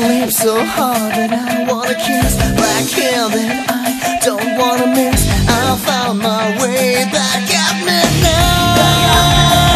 lips so hard that I wanna kiss, black hair that I don't wanna miss. I found my way back at midnight.